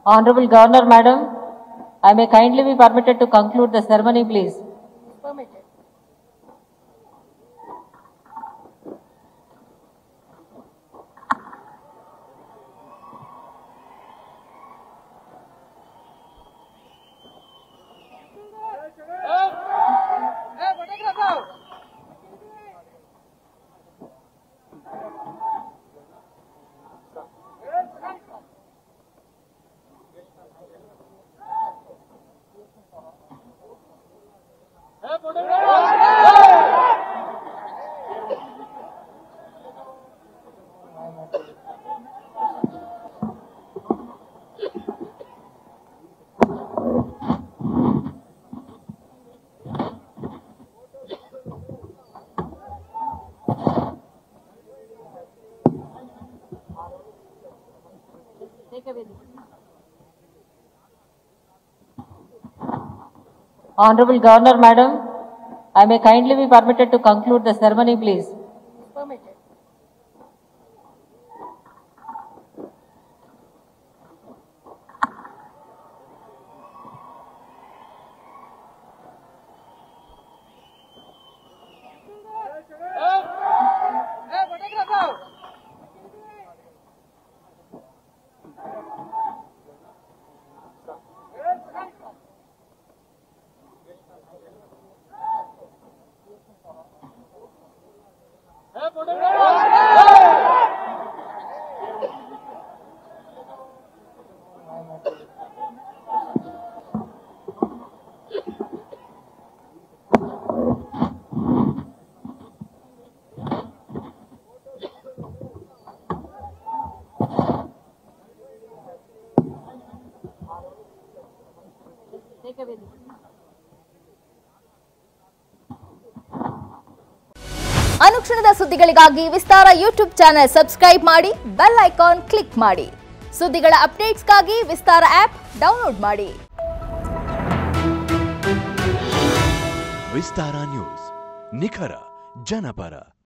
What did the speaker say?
Honorable Governor, Madam, I may kindly be permitted to conclude the ceremony, please. Permitted. Honorable Governor, Madam, I may kindly be permitted to conclude the ceremony, please. Permitted. ಅನುಕ್ಷಣದ ಸುದ್ದಿಗಳಿಗಾಗಿ Vistara YouTube channel subscribe ಮಾಡಿ bell icon click ಮಾಡಿ. ಸುದ್ದಿಗಳ ಅಪ್ಡೇಟ್ಸ್ಗಾಗಿ ವಿಸ್ತಾರ app download ಮಾಡಿ. ವಿಸ್ತಾರ news ನಿಖರ ಜನಪರ.